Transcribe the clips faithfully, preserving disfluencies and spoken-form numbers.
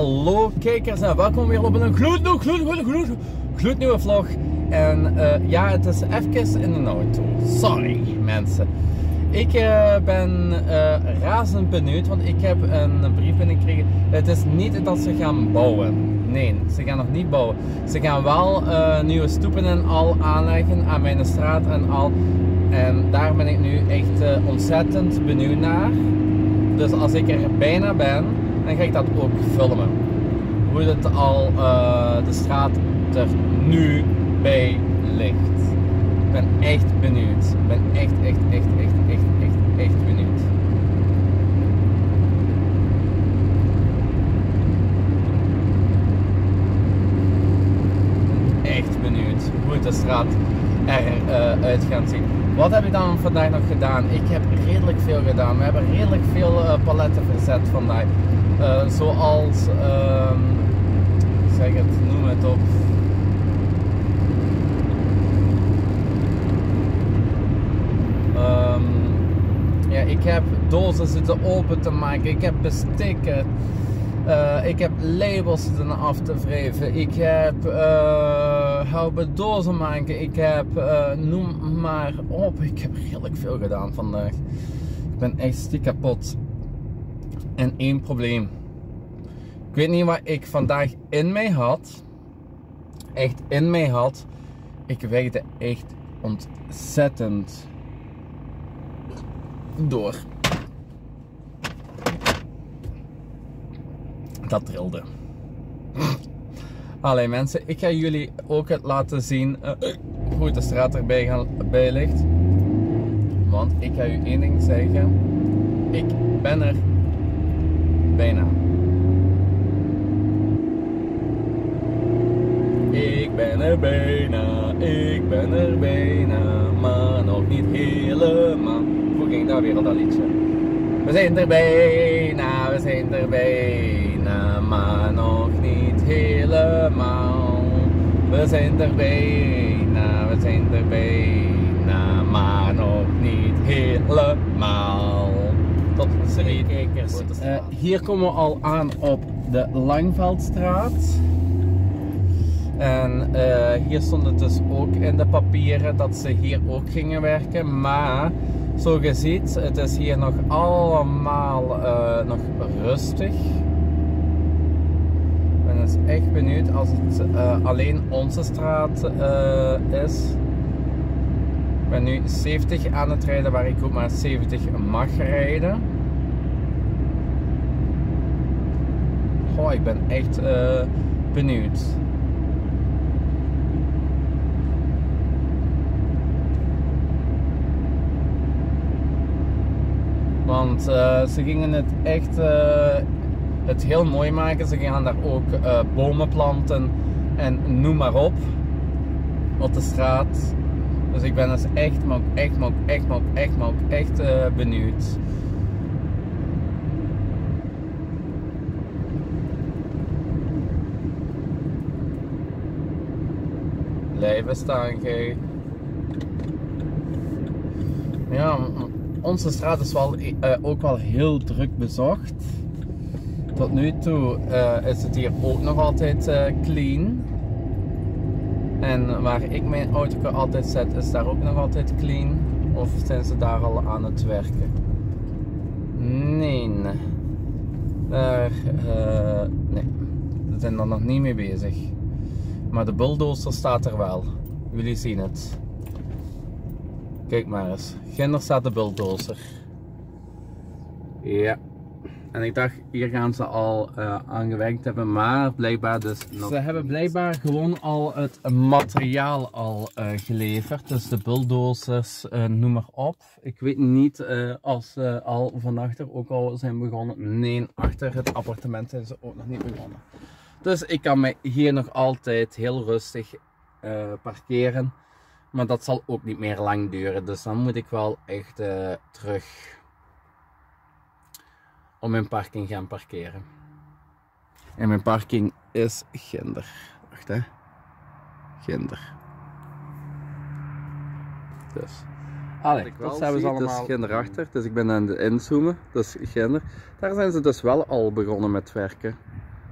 Hallo kijkers en welkom weer op een gloednieuwe, gloednieuwe, gloednieuwe, gloednieuwe vlog. En uh, ja, het is even in de auto. Sorry mensen. Ik uh, ben uh, razend benieuwd, want ik heb een brief binnengekregen. Het is niet dat ze gaan bouwen. Nee, ze gaan nog niet bouwen. Ze gaan wel uh, nieuwe stoepen en al aanleggen aan mijn straat en al. En daar ben ik nu echt uh, ontzettend benieuwd naar. Dus als ik er bijna ben, dan ga ik dat ook filmen. Hoe het al uh, de straat er nu bij ligt. Ik ben echt benieuwd. Ik ben echt, echt, echt, echt, echt, echt, echt benieuwd. Echt benieuwd hoe het de straat eruit uh, gaat zien. Wat heb ik dan vandaag nog gedaan? Ik heb redelijk veel gedaan. We hebben redelijk veel uh, paletten verzet vandaag. Uh, zoals, uh, zeg het, noem het op. Um, ja, ik heb dozen zitten open te maken. Ik heb bestikken. Uh, ik heb labels zitten af te wrijven. Ik heb uh, houden dozen maken. Ik heb, uh, noem maar op. Ik heb redelijk veel gedaan vandaag. Ik ben echt stiek kapot. En één probleem. Ik weet niet wat ik vandaag in mij had. Echt in mij had. Ik werkte echt ontzettend door. Dat trilde. Allee mensen, ik ga jullie ook het laten zien uh, hoe het de straat erbij gaan, bij ligt. Want ik ga u één ding zeggen. Ik ben er bijna. Ik ben er bijna, ik ben er bijna, maar nog niet helemaal. Hoe ging dat weer al dat liedje? We zijn er bijna, we zijn er bijna, maar nog niet helemaal. We zijn er bijna, we zijn er bijna, maar nog niet helemaal. Tot ziens kijkers. Uh, hier komen we al aan op de Langveldstraat. En uh, hier stond het dus ook in de papieren dat ze hier ook gingen werken, maar zo je ziet, het is hier nog allemaal uh, nog rustig. Ik ben dus echt benieuwd als het uh, alleen onze straat uh, is. Ik ben nu zeventig aan het rijden waar ik ook maar zeventig mag rijden. Goh, ik ben echt uh, benieuwd. Want uh, ze gingen het echt uh, het heel mooi maken. Ze gaan daar ook uh, bomen planten en noem maar op. Op de straat. Dus ik ben dus echt, maar ook echt, maar ook echt, maar ook echt, maar ook echt uh, benieuwd. Blijven staan, gij. Ja. Onze straat is wel, uh, ook wel heel druk bezocht. Tot nu toe uh, is het hier ook nog altijd uh, clean. En waar ik mijn auto altijd zet, is daar ook nog altijd clean. Of zijn ze daar al aan het werken? Nee. Daar, uh, nee. Ze zijn er nog niet mee bezig. Maar de bulldozer staat er wel. Jullie zien het. Kijk maar eens. Ginder staat de bulldozer. Ja. En ik dacht, hier gaan ze al uh, aan gewerkt hebben, maar blijkbaar dus nog. Ze hebben blijkbaar gewoon al het materiaal al uh, geleverd. Dus de bulldozers, uh, noem maar op. Ik weet niet uh, als ze al van achter ook al zijn begonnen. Nee, achter het appartement zijn ze ook nog niet begonnen. Dus ik kan me hier nog altijd heel rustig uh, parkeren. Maar dat zal ook niet meer lang duren, dus dan moet ik wel echt uh, terug op mijn parking gaan parkeren. En mijn parking is ginder. Wacht hè. Ginder. Dus. Allee, dat hebben ze allemaal. Het is ginder achter, dus ik ben aan het inzoomen. Dus ginder. Daar zijn ze dus wel al begonnen met werken.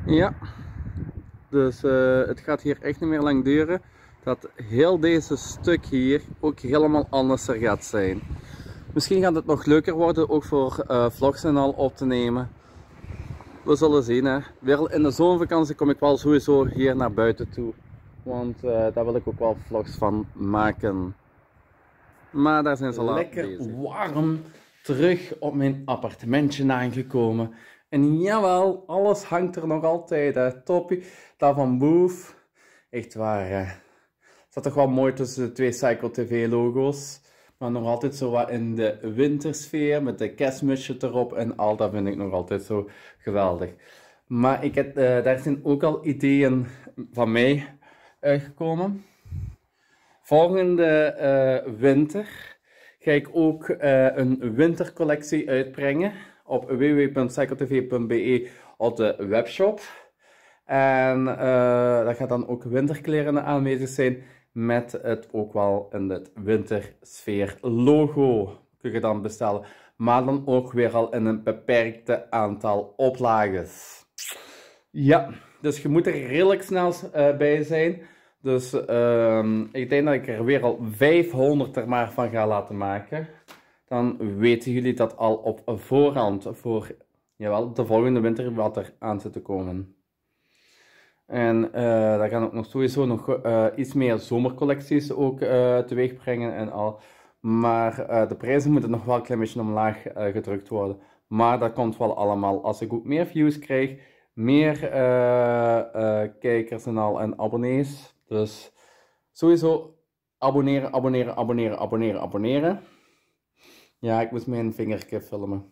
Ja, dus uh, het gaat hier echt niet meer lang duren dat heel deze stuk hier ook helemaal anders er gaat zijn. Misschien gaat het nog leuker worden, ook voor uh, vlogs en al op te nemen. We zullen zien, hè. Weer in de zomervakantie kom ik wel sowieso hier naar buiten toe. Want uh, daar wil ik ook wel vlogs van maken. Maar daar zijn ze laat lekker bezig. Warm terug op mijn appartementje aangekomen. En jawel, alles hangt er nog altijd. Hè. Toppie, dat van Boef. Echt waar. Hè. Het zat toch wel mooi tussen de twee Cycle T V logo's. Maar nog altijd zo wat in de wintersfeer met de kerstmusje erop en al. Dat vind ik nog altijd zo geweldig. Maar ik heb, uh, daar zijn ook al ideeën van mij uitgekomen. Volgende uh, winter ga ik ook uh, een wintercollectie uitbrengen op w w w punt cycle t v punt b e op de webshop. En uh, daar gaat dan ook winterkleren aanwezig zijn met het ook wel in het wintersfeer logo. Kun je dan bestellen. Maar dan ook weer al in een beperkte aantal oplages. Ja, dus je moet er redelijk snel uh, bij zijn. Dus uh, ik denk dat ik er weer al vijfhonderd er maar van ga laten maken. Dan weten jullie dat al op voorhand voor jawel, de volgende winter wat er aan zit te komen. En uh, daar gaan ook nog sowieso nog uh, iets meer zomercollecties ook uh, teweeg brengen en al. Maar uh, de prijzen moeten nog wel een klein beetje omlaag uh, gedrukt worden. Maar dat komt wel allemaal als ik ook meer views krijg, meer uh, uh, kijkers en al en abonnees. Dus sowieso abonneren, abonneren, abonneren, abonneren, abonneren. Ja, ik moest mijn vingertje filmen.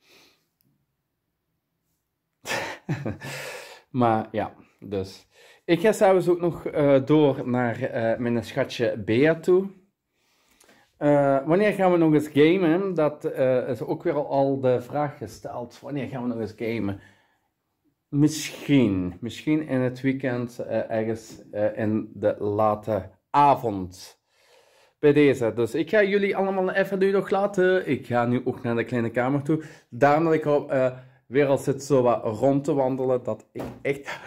Maar ja, dus. Ik ga zelfs ook nog uh, door naar uh, mijn schatje Bea toe. Uh, wanneer gaan we nog eens gamen? Dat uh, is ook weer al de vraag gesteld. Wanneer gaan we nog eens gamen? Misschien. Misschien in het weekend, uh, ergens uh, in de late avond. Bij deze. Dus ik ga jullie allemaal even nu nog laten. Ik ga nu ook naar de kleine kamer toe. Daarom dat ik al uh, weer al zit zo wat rond te wandelen. Dat ik echt...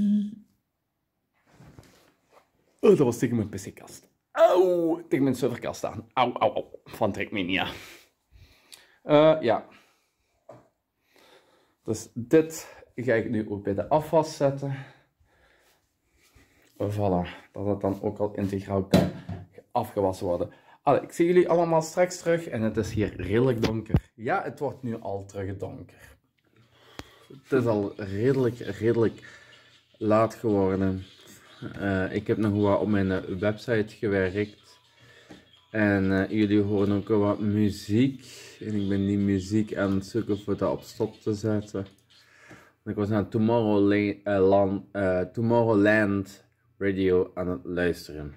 Oh, dat was tegen mijn pc-kast. Auw, tegen mijn serverkast aan. Auw, auw, auw. Van Trackmania. Uh, ja. Dus dit ga ik nu ook bij de afwas zetten. Voilà. Dat het dan ook al integraal kan afgewassen worden. Allee, ik zie jullie allemaal straks terug. En het is hier redelijk donker. Ja, het wordt nu al terug donker. Het is al redelijk, redelijk laat geworden. Uh, ik heb nog wat op mijn website gewerkt. En uh, jullie horen ook wat muziek. En ik ben die muziek aan het zoeken voor dat op stop te zetten. Ik was naar Tomorrowland, uh, Tomorrowland Radio aan het luisteren.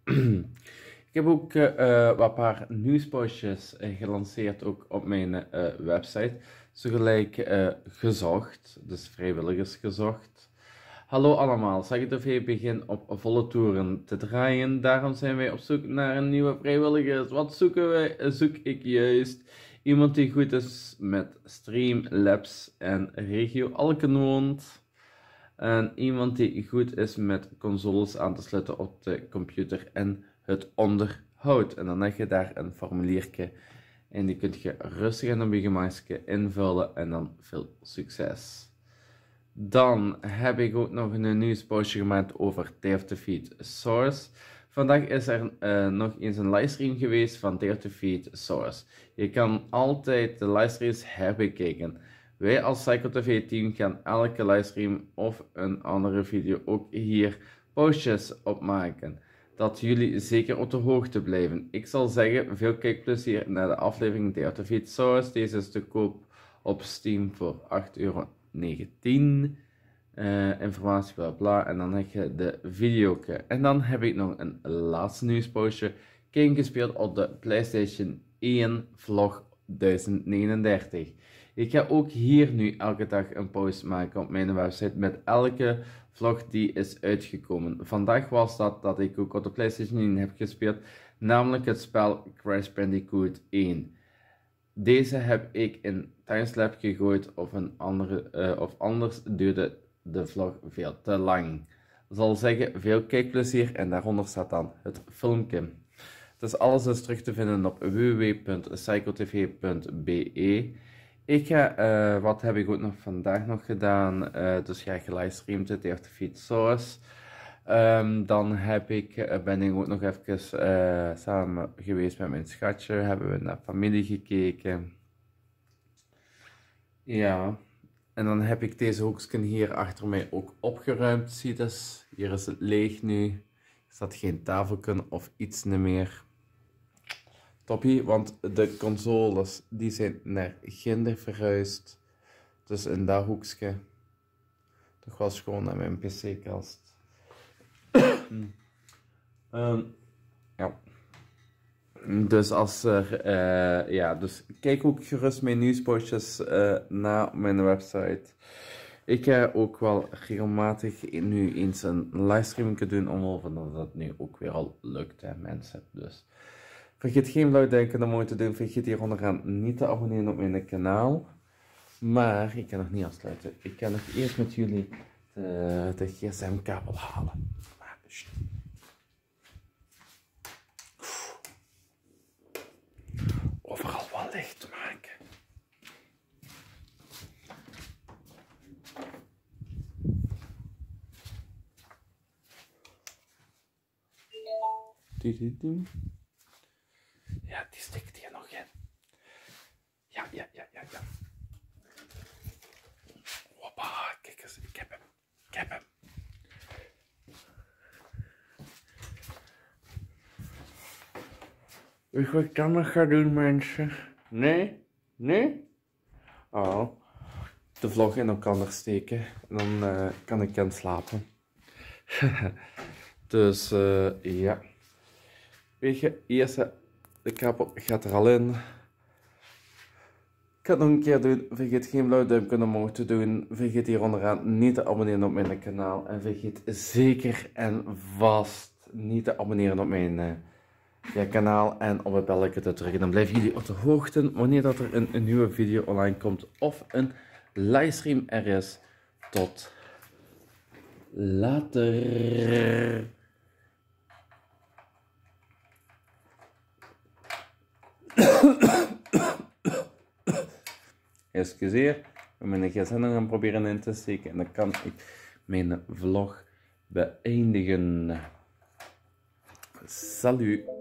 Ik heb ook uh, wat paar nieuwspostjes uh, gelanceerd ook op mijn uh, website. Zo gelijk uh, gezocht, dus vrijwilligers gezocht. Hallo allemaal, Cycle T V begint op volle toeren te draaien. Daarom zijn wij op zoek naar een nieuwe vrijwilligers. Wat zoeken wij? Zoek ik juist iemand die goed is met Streamlabs en regio Alken woont. En iemand die goed is met consoles aan te sluiten op de computer en het onderhoud. En dan heb je daar een formuliertje en die kun je rustig en op je gemakje invullen en dan veel succes. Dan heb ik ook nog een nieuwspostje gemaakt over Dare to Feed Source. Vandaag is er uh, nog eens een livestream geweest van Dare to Feed Source. Je kan altijd de livestreams herbekijken. Wij als Cycle T V team gaan elke livestream of een andere video ook hier postjes opmaken. Dat jullie zeker op de hoogte blijven. Ik zal zeggen, veel kijkplezier naar de aflevering Dare to Feed Source. Deze is te koop op Steam voor acht euro negentien. Uh, informatie bla bla. En dan heb je de video. En dan heb ik nog een laatste nieuwspostje. Game gespeeld op de PlayStation één Vlog duizend negenendertig. Ik ga ook hier nu elke dag een post maken op mijn website met elke vlog die is uitgekomen. Vandaag was dat dat ik ook op de PlayStation één heb gespeeld, namelijk het spel Crash Bandicoot één. Deze heb ik in Timeslap gegooid of, een andere, uh, of anders duurde de vlog veel te lang. Ik zal zeggen, veel kijkplezier en daaronder staat dan het filmpje. Dus alles is terug te vinden op w w w punt psychotv punt b e. Ik ga, uh, wat heb ik ook nog vandaag nog gedaan? Uh, dus ja, gelivestreamd het heeft fiets zoals. Um, dan heb ik, uh, ben ik ook nog even uh, samen geweest met mijn schatje. Hebben we naar familie gekeken. Ja. En dan heb ik deze hoekjes hier achter mij ook opgeruimd. Zie dus, hier is het leeg nu. Er staat geen tafelken of iets meer. Toppie, want de consoles die zijn naar ginder verhuisd. Dus in dat hoekje. Toch wel schoon naar mijn pc-kast. um, ja. Dus als er, uh, ja, dus kijk ook gerust mijn nieuwspostjes uh, na mijn website. Ik ga ook wel regelmatig nu eens een livestreaming doen, omdat dat nu ook weer al lukt, hè, mensen. Dus vergeet geen blauw duimpje om mooi te doen. Vergeet hier onderaan niet te abonneren op mijn kanaal. Maar ik kan nog niet afsluiten. Ik kan nog eerst met jullie de, de gsm-kabel halen. Maar, dus. Overal wat licht maken. Ja, die stikt hier nog in. Ja, ja, ja, ja, ja. Hoppa, kijk eens, ik heb hem. Ik heb hem. Weet je wat ik dan nog ga doen, mensen? Nee? Nee? Oh. De vlog in elkaar steken. En dan uh, kan ik gaan slapen. Dus, uh, ja. Weet je, eerst de kabel gaat er al in. Ik ga het nog een keer doen. Vergeet geen blauw duimpje omhoog te doen. Vergeet hier onderaan niet te abonneren op mijn kanaal. En vergeet zeker en vast niet te abonneren op mijn uh, ja, kanaal. En op het belletje te drukken. Dan blijven jullie op de hoogte wanneer dat er een, een nieuwe video online komt. Of een livestream er is. Tot later. Excuseer, ik ben mijn gsm nog gaan proberen in te steken en dan kan ik mijn vlog beëindigen. Salut!